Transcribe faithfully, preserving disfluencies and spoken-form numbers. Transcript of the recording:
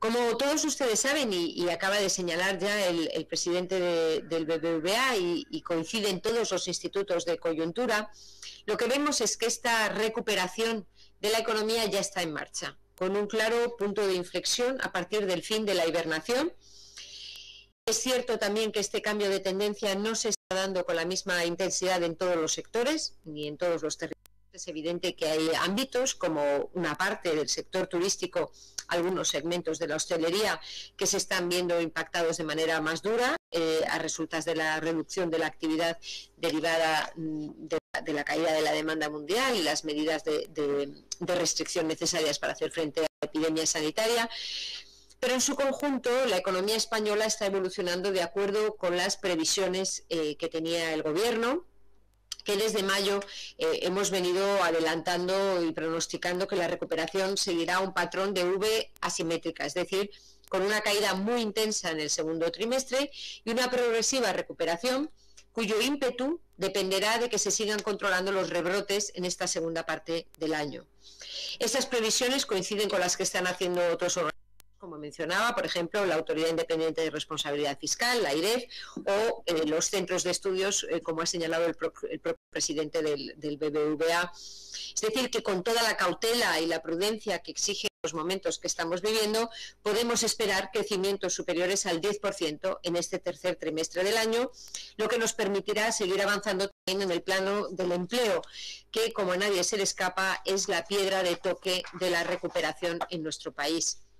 Como todos ustedes saben, y, y acaba de señalar ya el, el presidente de, del B B V A, y, y coinciden todos los institutos de coyuntura, lo que vemos es que esta recuperación de la economía ya está en marcha, con un claro punto de inflexión a partir del fin de la hibernación. Es cierto también que este cambio de tendencia no se está dando con la misma intensidad en todos los sectores, ni en todos los territorios. Es evidente que hay ámbitos, como una parte del sector turístico, algunos segmentos de la hostelería, que se están viendo impactados de manera más dura eh, a resultas de la reducción de la actividad derivada de, de la caída de la demanda mundial y las medidas de, de, de restricción necesarias para hacer frente a la epidemia sanitaria. Pero en su conjunto, la economía española está evolucionando de acuerdo con las previsiones eh, que tenía el gobierno, que desde mayo eh, hemos venido adelantando y pronosticando que la recuperación seguirá un patrón de V asimétrica, es decir, con una caída muy intensa en el segundo trimestre y una progresiva recuperación cuyo ímpetu dependerá de que se sigan controlando los rebrotes en esta segunda parte del año. Estas previsiones coinciden con las que están haciendo otros organismos, como mencionaba, por ejemplo, la Autoridad Independiente de Responsabilidad Fiscal, la AIREF, o eh, los centros de estudios, eh, como ha señalado el, pro el propio presidente del, del B B V A. Es decir, que con toda la cautela y la prudencia que exigen los momentos que estamos viviendo, podemos esperar crecimientos superiores al diez por ciento en este tercer trimestre del año, lo que nos permitirá seguir avanzando también en el plano del empleo, que, como a nadie se le escapa, es la piedra de toque de la recuperación en nuestro país.